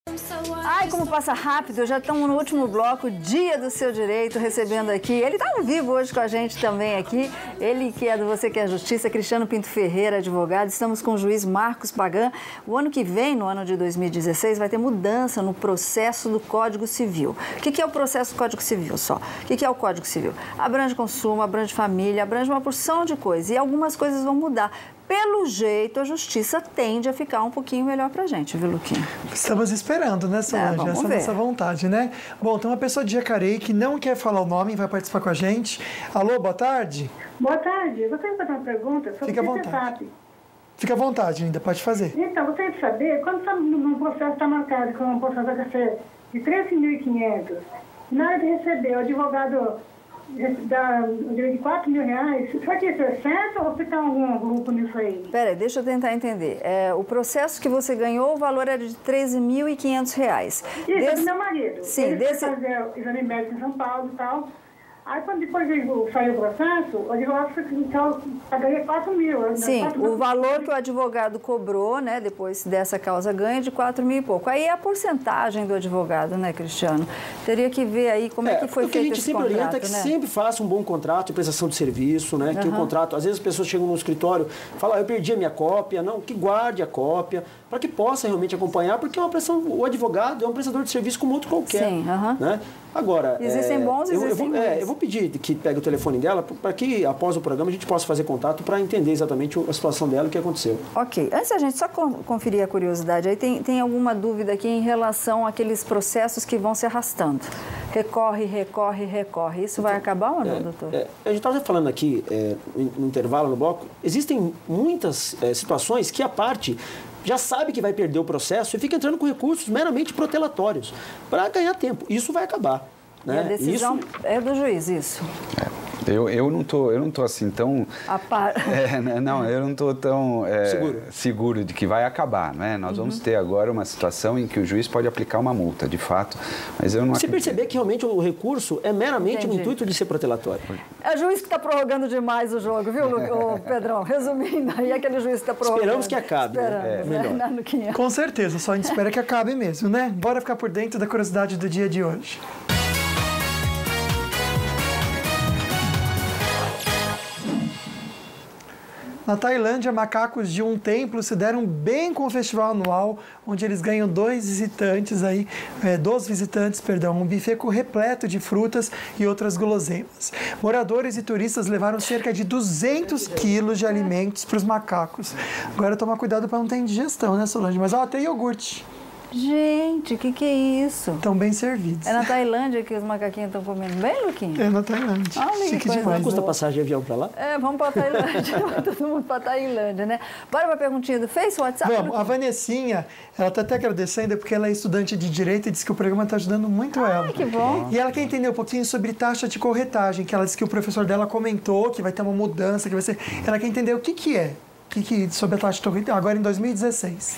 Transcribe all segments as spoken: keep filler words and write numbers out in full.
Ai, como passa rápido, já estamos no último bloco, Dia do Seu Direito, recebendo aqui. Ele está ao vivo hoje com a gente também aqui. Ele que é do Você Quer Justiça, Cristiano Pinto Ferreira, advogado. Estamos com o juiz Marcos Pagan. O ano que vem, no ano de dois mil e dezesseis, vai ter mudança no processo do Código Civil. O que é o processo do Código Civil só? O que é o Código Civil? Abrange consumo, abrange família, abrange uma porção de coisas. E algumas coisas vão mudar. Pelo jeito, a justiça tende a ficar um pouquinho melhor pra gente, viu, Luquinha? Estamos esperando, né, Solange? É, Essa é a nossa vontade, né? Bom, tem uma pessoa de Jacareí que não quer falar o nome, vai participar com a gente. Alô, boa tarde. Boa tarde. Eu gostaria de fazer uma pergunta sobre Fica à o vontade. C C S A P. Fica à vontade ainda, pode fazer. Então, eu gostaria de saber, quando um processo está marcado com um processo H C de treze mil e quinhentos, na hora de receber, o advogado dá o direito de quatro mil reais, será que isso é certo ou fica algum grupo nisso aí? Peraí, deixa eu tentar entender. É, o processo que você ganhou, o valor era de treze mil e quinhentos reais. Isso, Desse... é do meu marido. Sim, ele desse... foi fazer o exame médico em São Paulo e tal. Aí, quando depois saiu o processo, o advogado então, pagaria quatro mil. Sim, quatro o mil. valor que o advogado cobrou, né, depois dessa causa ganha, de quatro mil e pouco. Aí é a porcentagem do advogado, né, Cristiano? Teria que ver aí como é, é que foi feito esse contrato, O que a gente sempre orienta é que né? sempre faça um bom contrato de prestação de serviço, né? Uhum. Que o contrato, às vezes as pessoas chegam no escritório e falam, ah, eu perdi a minha cópia. Não, que guarde a cópia, para que possa realmente acompanhar, porque é uma prestação, o advogado é um prestador de serviço como outro qualquer. Sim, uhum. Né? Agora, existem é, bons e eu, existem eu vou, é, eu vou pedir que pegue o telefone dela para que após o programa a gente possa fazer contato para entender exatamente a situação dela e o que aconteceu. Ok. Antes a gente só conferir a curiosidade, aí tem, tem alguma dúvida aqui em relação àqueles processos que vão se arrastando? Recorre, recorre, recorre. Isso vai acabar ou não, é, doutor? É, a gente estava falando aqui, é, no intervalo, no bloco, existem muitas é, situações que a parte já sabe que vai perder o processo e fica entrando com recursos meramente protelatórios para ganhar tempo. Isso vai acabar. Né? E a decisão isso... é do juiz, isso? É. Eu, eu não tô, eu não tô assim tão... A par... é, não, eu não tô tão é, seguro. seguro de que vai acabar, né? Nós uhum. vamos ter agora uma situação em que o juiz pode aplicar uma multa, de fato, mas eu não Você acredito. perceber que realmente o recurso é meramente Entendi. no intuito de ser protelatório. É o juiz que está prorrogando demais o jogo, viu, o Pedrão? Resumindo, aí é aquele juiz que está prorrogando. Esperamos que acabe. Esperamos, né? É, né? melhor. Com certeza, só a gente espera que acabe mesmo, né? Bora ficar por dentro da curiosidade do dia de hoje. Na Tailândia, macacos de um templo se deram bem com o festival anual, onde eles ganham dois visitantes aí, é, dos visitantes, perdão, um buffet repleto de frutas e outras guloseimas. Moradores e turistas levaram cerca de duzentos quilos de alimentos para os macacos. Agora tomar cuidado para não ter indigestão, né, Solange? Mas ó, tem iogurte. Gente, o que, que é isso? Estão bem servidos. É na Tailândia que os macaquinhos estão comendo bem, Luquinha? É na Tailândia. Olha, chique coisa demais. Não custa passagem de avião para lá? É, vamos para a Tailândia. Todo mundo para a Tailândia, né? Bora para a perguntinha do Face, WhatsApp? Vamos, a Vanessinha, ela está até agradecendo porque ela é estudante de Direito e disse que o programa está ajudando muito ela. Ai, que bom. E ela quer entender um pouquinho sobre taxa de corretagem, que ela disse que o professor dela comentou que vai ter uma mudança, que vai ser... Ela quer entender o que, que é, o que, que sobre a taxa de corretagem, agora em dois mil e dezesseis.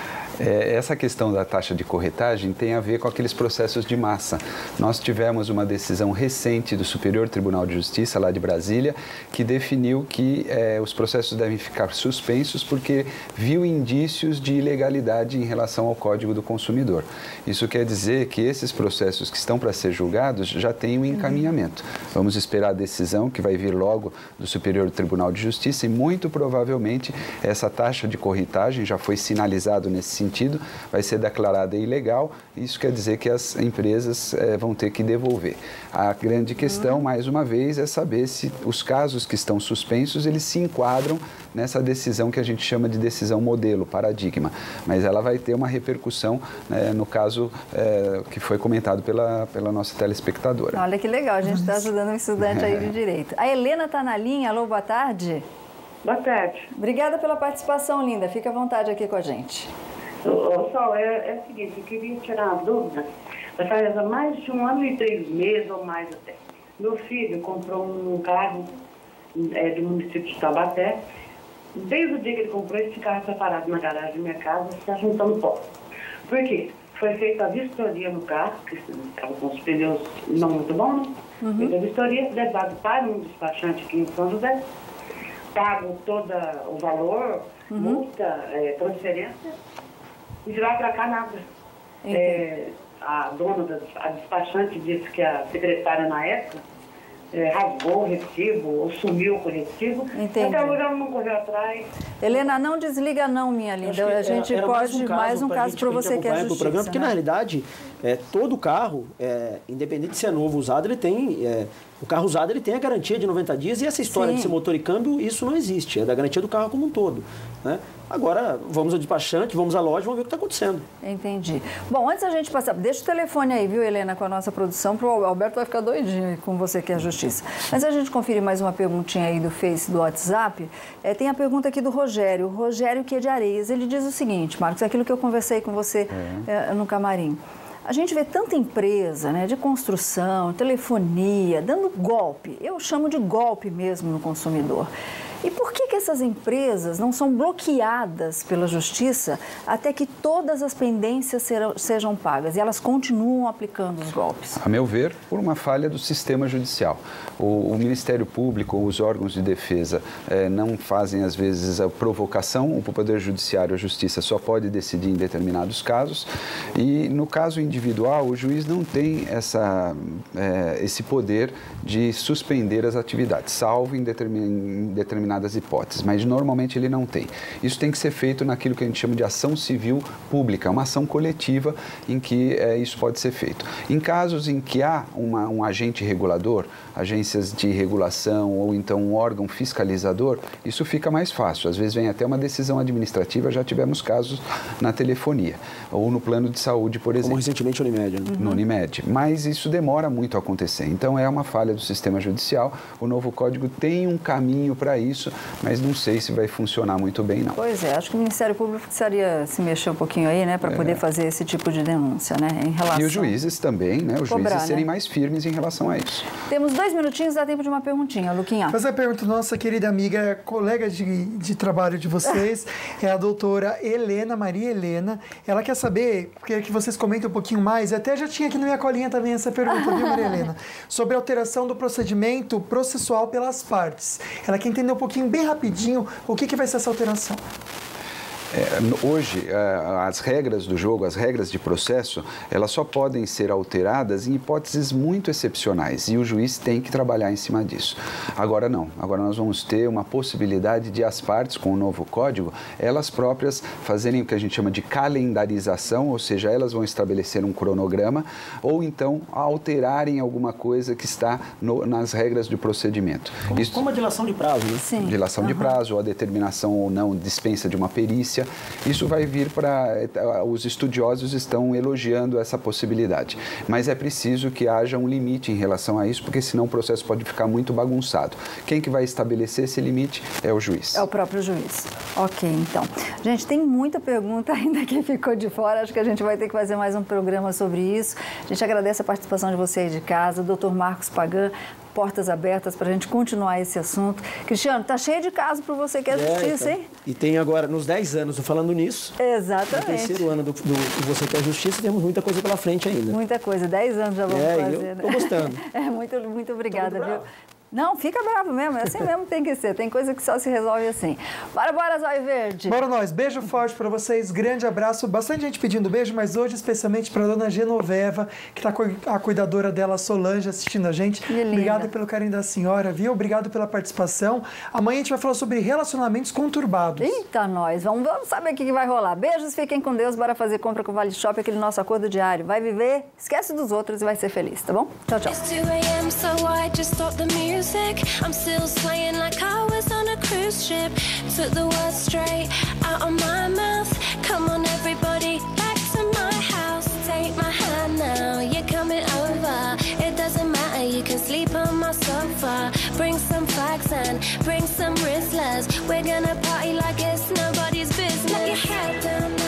É, essa questão da taxa de corretagem tem a ver com aqueles processos de massa. Nós tivemos uma decisão recente do Superior Tribunal de Justiça, lá de Brasília, que definiu que é, os processos devem ficar suspensos porque viu indícios de ilegalidade em relação ao Código do Consumidor. Isso quer dizer que esses processos que estão para ser julgados já têm um encaminhamento. Vamos esperar a decisão que vai vir logo do Superior Tribunal de Justiça e muito provavelmente essa taxa de corretagem já foi sinalizado nesse sentido. sentido, vai ser declarada ilegal, isso quer dizer que as empresas é, vão ter que devolver. A grande questão, mais uma vez, é saber se os casos que estão suspensos, eles se enquadram nessa decisão que a gente chama de decisão modelo, paradigma, mas ela vai ter uma repercussão, né, no caso é, que foi comentado pela, pela nossa telespectadora. Olha que legal, a gente está ajudando um estudante aí de Direito. A Helena está na linha, alô, boa tarde. Boa tarde. Obrigada pela participação, linda, fica à vontade aqui com a gente. Ô, Sol, é, é o seguinte, eu queria tirar uma dúvida. Já faz mais de um ano e três meses ou mais até. Meu filho comprou um carro é, do município de Taubaté. Desde o dia que ele comprou, esse carro está parado na garagem da minha casa, está juntando pó. Por quê? Foi feita a vistoria no carro, que estava com os pneus não muito bons, né? Uhum. Feita a vistoria, levado para um despachante aqui em São José, pago todo o valor, uhum. multa, é, transferência, e de lá para cá nada. é, a dona, da, a despachante disse que a secretária na época é, rasgou o recibo ou sumiu com o recibo. Entendi. Até hoje ela não correu atrás. Helena, não desliga não, minha linda. A gente era pode, mais um caso para você que é justiça. Programa, porque, né? na realidade, é, todo carro, é, independente se é novo ou usado, ele tem... É, o carro usado ele tem a garantia de noventa dias e essa história Sim. de ser motor e câmbio, isso não existe. É da garantia do carro como um todo. Né? Agora, vamos ao despachante, vamos à loja, vamos ver o que está acontecendo. Entendi. Bom, antes da gente passar, deixa o telefone aí, viu, Helena, com a nossa produção, porque o Alberto vai ficar doidinho com você que é a justiça. Antes da gente conferir mais uma perguntinha aí do Face, do WhatsApp, é, tem a pergunta aqui do Rogério, o Rogério que é de Areias. Ele diz o seguinte, Marcos, aquilo que eu conversei com você é. É, no camarim. A gente vê tanta empresa, né, de construção, telefonia, dando golpe. Eu chamo de golpe mesmo no consumidor. E por que que essas empresas não são bloqueadas pela justiça até que todas as pendências serão, sejam pagas e elas continuam aplicando os golpes? A meu ver, por uma falha do sistema judicial. O, o Ministério Público, os órgãos de defesa eh, não fazem, às vezes, a provocação. O Poder Judiciário, a Justiça, só pode decidir em determinados casos. E, no caso individual, o juiz não tem essa, eh, esse poder de suspender as atividades, salvo em, determin, em determinadas hipóteses, mas normalmente ele não tem. Isso tem que ser feito naquilo que a gente chama de ação civil pública, uma ação coletiva em que é, isso pode ser feito. Em casos em que há uma, um agente regulador, agências de regulação ou então um órgão fiscalizador, isso fica mais fácil. Às vezes vem até uma decisão administrativa, já tivemos casos na telefonia ou no plano de saúde, por exemplo. Como recentemente no Unimed. Né? No Unimed. Mas isso demora muito a acontecer. Então é uma falha do sistema judicial. O novo código tem um caminho para isso, mas não sei se vai funcionar muito bem, não. Pois é, acho que o Ministério Público precisaria se mexer um pouquinho aí, né, para é. poder fazer esse tipo de denúncia, né, em relação... E os juízes também, né, os Cobrar, juízes serem né? mais firmes em relação a isso. Temos dois minutinhos, dá tempo de uma perguntinha, Luquinha. Fazer a pergunta, nossa querida amiga, colega de, de trabalho de vocês, é a doutora Helena, Maria Helena. Ela quer saber, quer que vocês comentem um pouquinho mais, até já tinha aqui na minha colinha também essa pergunta, viu, Maria Helena? Sobre a alteração do procedimento processual pelas partes. Ela quer entender um pouquinho, bem rapidinho, o que, que vai ser essa alteração. É, hoje, as regras do jogo, as regras de processo, elas só podem ser alteradas em hipóteses muito excepcionais e o juiz tem que trabalhar em cima disso. Agora não, agora nós vamos ter uma possibilidade de as partes, com o novo código, elas próprias fazerem o que a gente chama de calendarização, ou seja, elas vão estabelecer um cronograma ou então alterarem alguma coisa que está no, nas regras do procedimento. Como, Isso, como a dilação de prazo, né? Sim. Dilação uhum. de prazo, ou a determinação ou não dispensa de uma perícia. Isso vai vir para... Os estudiosos estão elogiando essa possibilidade. Mas é preciso que haja um limite em relação a isso, porque senão o processo pode ficar muito bagunçado. Quem que vai estabelecer esse limite é o juiz. É o próprio juiz. Ok, então. Gente, tem muita pergunta ainda que ficou de fora. Acho que a gente vai ter que fazer mais um programa sobre isso. A gente agradece a participação de vocês de casa. doutor Marcos Pagan, portas abertas para a gente continuar esse assunto. Cristiano, tá cheio de casos para você que é, é justiça, hein? E tem agora, nos dez anos, falando nisso. Exatamente. No terceiro ano do, do, do Você Quer Justiça, temos muita coisa pela frente ainda. Muita coisa, dez anos já vamos é, fazer. Eu tô gostando. É, muito, muito obrigada, viu? Não, fica bravo mesmo, é assim mesmo tem que ser. Tem coisa que só se resolve assim. Bora, bora, Zóio Verde. Bora nós. Beijo forte para vocês, grande abraço. Bastante gente pedindo beijo, mas hoje especialmente para dona Genoveva, que tá com a cuidadora dela, Solange, assistindo a gente. Obrigado pelo carinho da senhora, viu? Obrigado pela participação. Amanhã a gente vai falar sobre relacionamentos conturbados. Eita, nós. Vamos, vamos saber o que vai rolar. Beijos, fiquem com Deus. Bora fazer compra com o Vale Shop, aquele nosso acordo diário. Vai viver, esquece dos outros e vai ser feliz, tá bom? Tchau, tchau. Still swaying like I was on a cruise ship. Took the words straight out of my mouth. Come on everybody, back to my house. Take my hand now, you're coming over. It doesn't matter, you can sleep on my sofa. Bring some flags and bring some Rizzlers. We're gonna party like it's nobody's business. Let your head down.